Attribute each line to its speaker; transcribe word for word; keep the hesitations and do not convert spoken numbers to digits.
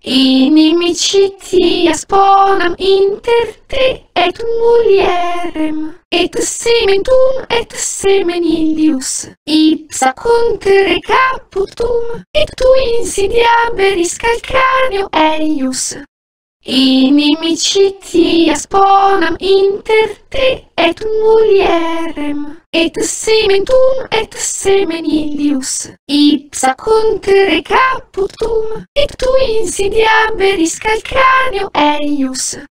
Speaker 1: Inimiciti asponam inter te et mulierem, et sementum et semen Ilius, ipsa contere caputum, et tu insidiaberis calcaneo eius. Inimiciti asponam inter te et mulierem, et sementum et semen Ilius, ipsa contere caputum, et tu insidiaberis calcaneo eius.